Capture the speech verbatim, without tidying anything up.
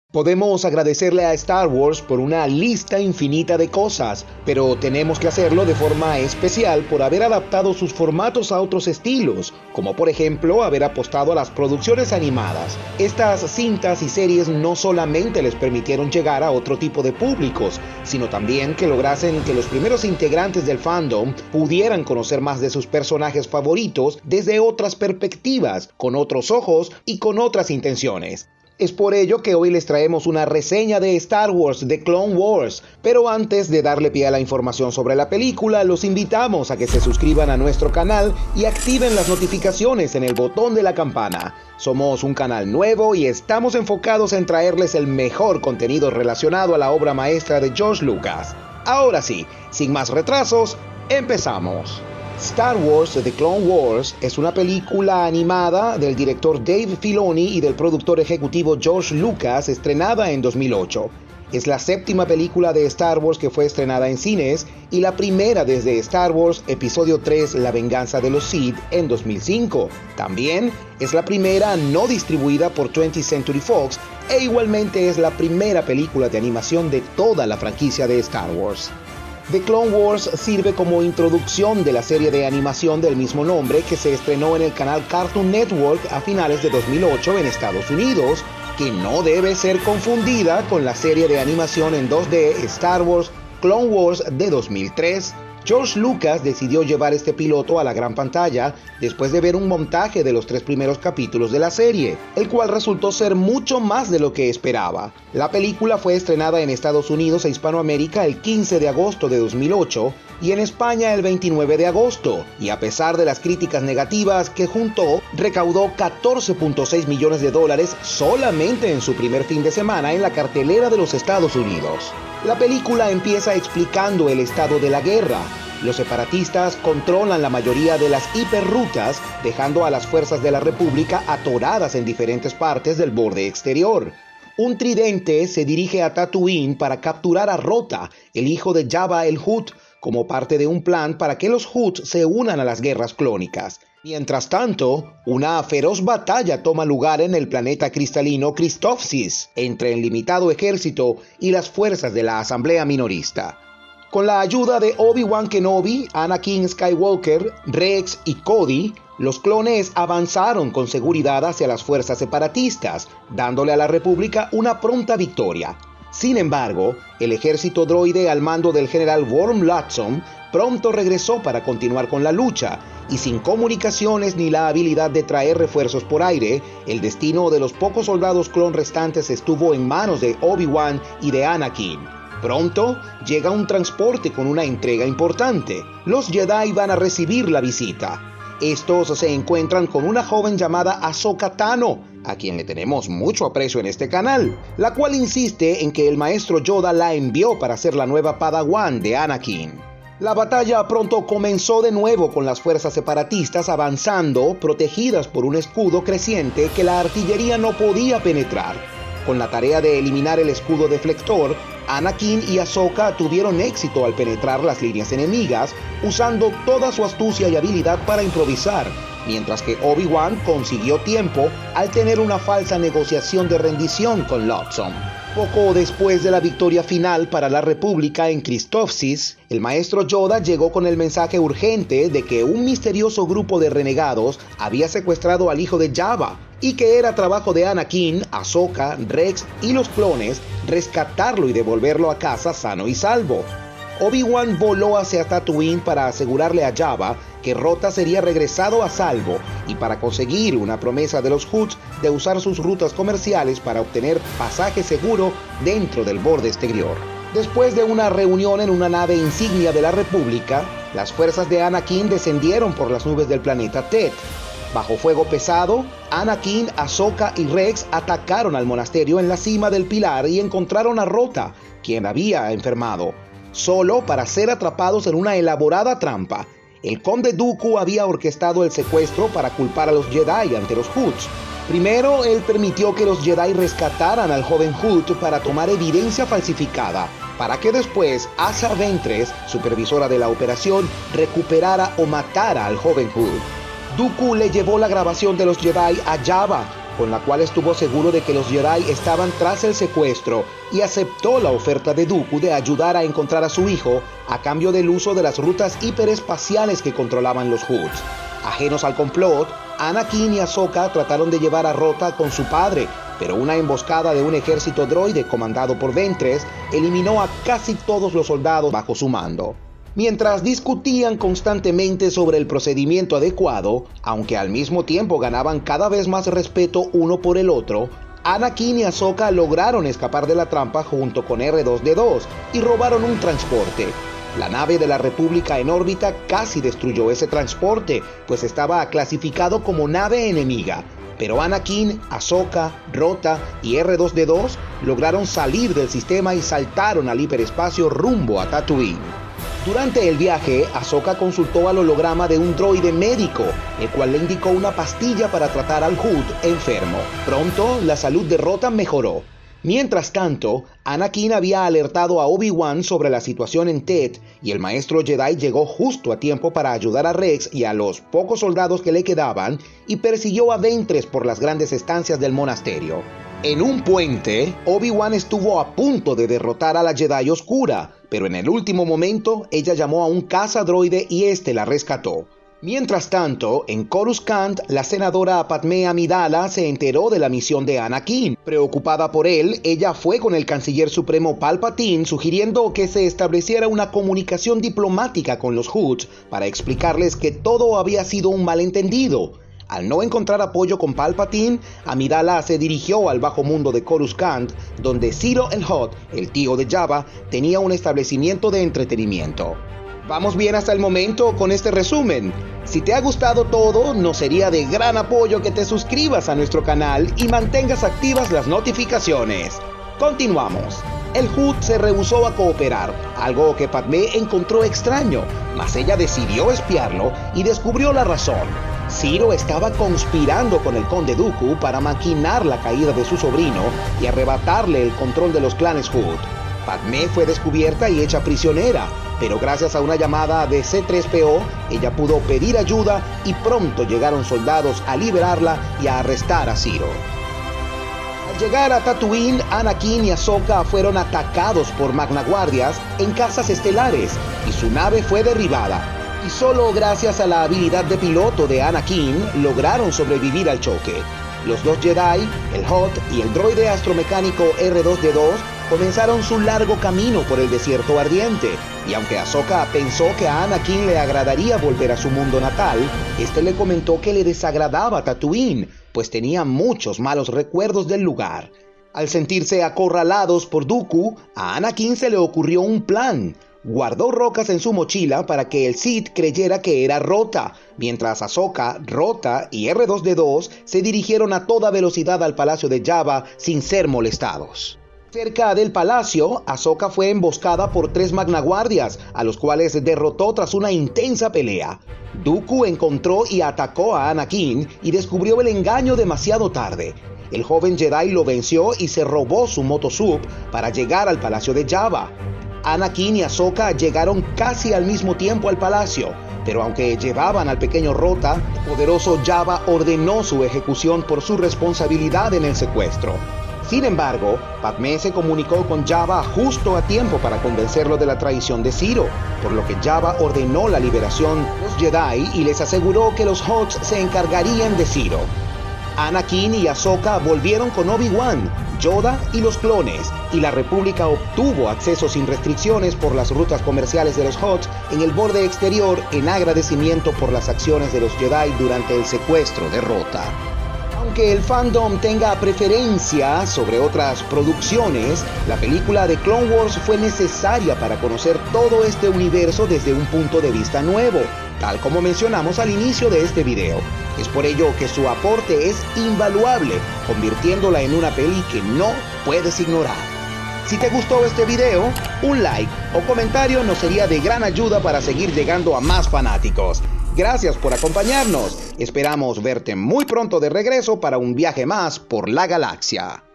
Podemos agradecerle a Star Wars por una lista infinita de cosas, pero tenemos que hacerlo de forma especial por haber adaptado sus formatos a otros estilos, como por ejemplo haber apostado a las producciones animadas. Estas cintas y series no solamente les permitieron llegar a otro tipo de públicos, sino también que lograsen que los primeros integrantes del fandom pudieran conocer más de sus personajes favoritos desde otras perspectivas, con otros ojos y con otras intenciones. Es por ello que hoy les traemos una reseña de Star Wars The Clone Wars, pero antes de darle pie a la información sobre la película, los invitamos a que se suscriban a nuestro canal y activen las notificaciones en el botón de la campana. Somos un canal nuevo y estamos enfocados en traerles el mejor contenido relacionado a la obra maestra de George Lucas. Ahora sí, sin más retrasos, empezamos. Star Wars The Clone Wars es una película animada del director Dave Filoni y del productor ejecutivo George Lucas, estrenada en dos mil ocho. Es la séptima película de Star Wars que fue estrenada en cines y la primera desde Star Wars Episodio tres La venganza de los Sith en dos mil cinco. También es la primera no distribuida por twentieth Century Fox e igualmente es la primera película de animación de toda la franquicia de Star Wars. The Clone Wars sirve como introducción de la serie de animación del mismo nombre que se estrenó en el canal Cartoon Network a finales de dos mil ocho en Estados Unidos, que no debe ser confundida con la serie de animación en dos D Star Wars Clone Wars de dos mil tres. George Lucas decidió llevar este piloto a la gran pantalla después de ver un montaje de los tres primeros capítulos de la serie, el cual resultó ser mucho más de lo que esperaba. La película fue estrenada en Estados Unidos e Hispanoamérica el quince de agosto de dos mil ocho y en España el veintinueve de agosto, y a pesar de las críticas negativas que juntó, recaudó catorce punto seis millones de dólares solamente en su primer fin de semana en la cartelera de los Estados Unidos. La película empieza explicando el estado de la guerra. Los separatistas controlan la mayoría de las hiperrutas, dejando a las fuerzas de la República atoradas en diferentes partes del borde exterior. Un tridente se dirige a Tatooine para capturar a Rota, el hijo de Jabba el Hutt, como parte de un plan para que los Hutt se unan a las guerras clónicas. Mientras tanto, una feroz batalla toma lugar en el planeta cristalino Christophsis, entre el limitado ejército y las fuerzas de la Asamblea Minorista. Con la ayuda de Obi-Wan Kenobi, Anakin Skywalker, Rex y Cody, los clones avanzaron con seguridad hacia las fuerzas separatistas, dándole a la República una pronta victoria. Sin embargo, el ejército droide al mando del general Worm Latson pronto regresó para continuar con la lucha, y sin comunicaciones ni la habilidad de traer refuerzos por aire, el destino de los pocos soldados clon restantes estuvo en manos de Obi-Wan y de Anakin. Pronto llega un transporte con una entrega importante. Los Jedi van a recibir la visita. Estos se encuentran con una joven llamada Ahsoka Tano, a quien le tenemos mucho aprecio en este canal, la cual insiste en que el maestro Yoda la envió para ser la nueva Padawan de Anakin. La batalla pronto comenzó de nuevo con las fuerzas separatistas avanzando, protegidas por un escudo creciente que la artillería no podía penetrar. Con la tarea de eliminar el escudo deflector, Anakin y Ahsoka tuvieron éxito al penetrar las líneas enemigas, usando toda su astucia y habilidad para improvisar, mientras que Obi-Wan consiguió tiempo al tener una falsa negociación de rendición con Latson. Poco después de la victoria final para la República en Christophsis, el maestro Yoda llegó con el mensaje urgente de que un misterioso grupo de renegados había secuestrado al hijo de Jabba, y que era trabajo de Anakin, Ahsoka, Rex y los clones rescatarlo y devolverlo a casa sano y salvo. Obi-Wan voló hacia Tatooine para asegurarle a Jabba que Rota sería regresado a salvo y para conseguir una promesa de los Hutt de usar sus rutas comerciales para obtener pasaje seguro dentro del borde exterior. Después de una reunión en una nave insignia de la República, las fuerzas de Anakin descendieron por las nubes del planeta Tet. Bajo fuego pesado, Anakin, Ahsoka y Rex atacaron al monasterio en la cima del pilar y encontraron a Rota, quien había enfermado, solo para ser atrapados en una elaborada trampa. El conde Dooku había orquestado el secuestro para culpar a los Jedi ante los Hutt. Primero, él permitió que los Jedi rescataran al joven Hutt para tomar evidencia falsificada, para que después Asa Ventress, supervisora de la operación, recuperara o matara al joven Hutt. Dooku le llevó la grabación de los Jedi a Jabba, con la cual estuvo seguro de que los Jedi estaban tras el secuestro y aceptó la oferta de Dooku de ayudar a encontrar a su hijo a cambio del uso de las rutas hiperespaciales que controlaban los Hutts. Ajenos al complot, Anakin y Ahsoka trataron de llevar a Rota con su padre, pero una emboscada de un ejército droide comandado por Ventress eliminó a casi todos los soldados bajo su mando. Mientras discutían constantemente sobre el procedimiento adecuado, aunque al mismo tiempo ganaban cada vez más respeto uno por el otro, Anakin y Ahsoka lograron escapar de la trampa junto con R dos D dos y robaron un transporte. La nave de la República en órbita casi destruyó ese transporte, pues estaba clasificado como nave enemiga. Pero Anakin, Ahsoka, Rota y R dos D dos lograron salir del sistema y saltaron al hiperespacio rumbo a Tatooine. Durante el viaje, Ahsoka consultó al holograma de un droide médico, el cual le indicó una pastilla para tratar al Hutt enfermo. Pronto, la salud de Rota mejoró. Mientras tanto, Anakin había alertado a Obi-Wan sobre la situación en Tet, y el maestro Jedi llegó justo a tiempo para ayudar a Rex y a los pocos soldados que le quedaban, y persiguió a Ventress por las grandes estancias del monasterio. En un puente, Obi-Wan estuvo a punto de derrotar a la Jedi Oscura, pero en el último momento ella llamó a un cazadroide y este la rescató. Mientras tanto, en Coruscant, la senadora Padmé Amidala se enteró de la misión de Anakin. Preocupada por él, ella fue con el canciller supremo Palpatine sugiriendo que se estableciera una comunicación diplomática con los Hutts para explicarles que todo había sido un malentendido. Al no encontrar apoyo con Palpatine, Amidala se dirigió al bajo mundo de Coruscant, donde Siro el Hutt, el tío de Jabba, tenía un establecimiento de entretenimiento. Vamos bien hasta el momento con este resumen. Si te ha gustado todo, nos sería de gran apoyo que te suscribas a nuestro canal y mantengas activas las notificaciones. Continuamos. El Hutt se rehusó a cooperar, algo que Padmé encontró extraño, mas ella decidió espiarlo y descubrió la razón. Siro estaba conspirando con el conde Dooku para maquinar la caída de su sobrino y arrebatarle el control de los clanes Hutt. Padmé fue descubierta y hecha prisionera, pero gracias a una llamada de C tres P O, ella pudo pedir ayuda y pronto llegaron soldados a liberarla y a arrestar a Siro. Al llegar a Tatooine, Anakin y Ahsoka fueron atacados por magnaguardias en cazas estelares y su nave fue derribada. Y solo gracias a la habilidad de piloto de Anakin lograron sobrevivir al choque. Los dos Jedi, el Hutt y el droide astromecánico R dos D dos, comenzaron su largo camino por el desierto ardiente, y aunque Ahsoka pensó que a Anakin le agradaría volver a su mundo natal, este le comentó que le desagradaba Tatooine, pues tenía muchos malos recuerdos del lugar. Al sentirse acorralados por Dooku, a Anakin se le ocurrió un plan. Guardó rocas en su mochila para que el Sith creyera que era Rota, mientras Ahsoka, Rota y R dos D dos se dirigieron a toda velocidad al palacio de Jabba sin ser molestados. Cerca del palacio, Ahsoka fue emboscada por tres magnaguardias, a los cuales derrotó tras una intensa pelea. Dooku encontró y atacó a Anakin y descubrió el engaño demasiado tarde. El joven Jedi lo venció y se robó su moto sub para llegar al palacio de Jabba. Anakin y Ahsoka llegaron casi al mismo tiempo al palacio, pero aunque llevaban al pequeño Rota, el poderoso Jabba ordenó su ejecución por su responsabilidad en el secuestro. Sin embargo, Padmé se comunicó con Jabba justo a tiempo para convencerlo de la traición de Siro, por lo que Jabba ordenó la liberación de los Jedi y les aseguró que los Hutts se encargarían de Siro. Anakin y Ahsoka volvieron con Obi-Wan, Yoda y los clones, y la República obtuvo acceso sin restricciones por las rutas comerciales de los Hutts en el borde exterior en agradecimiento por las acciones de los Jedi durante el secuestro de Rota. Aunque el fandom tenga preferencia sobre otras producciones, la película de Clone Wars fue necesaria para conocer todo este universo desde un punto de vista nuevo, tal como mencionamos al inicio de este video. Es por ello que su aporte es invaluable, convirtiéndola en una peli que no puedes ignorar. Si te gustó este video, un like o comentario nos sería de gran ayuda para seguir llegando a más fanáticos. Gracias por acompañarnos. Esperamos verte muy pronto de regreso para un viaje más por la galaxia.